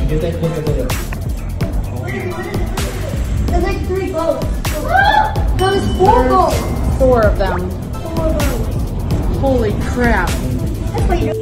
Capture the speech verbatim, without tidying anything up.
¿Qué te, qué te quedó? There's like three boats. That was four boats. Four of them. Four boats. Holy crap. That's what you do.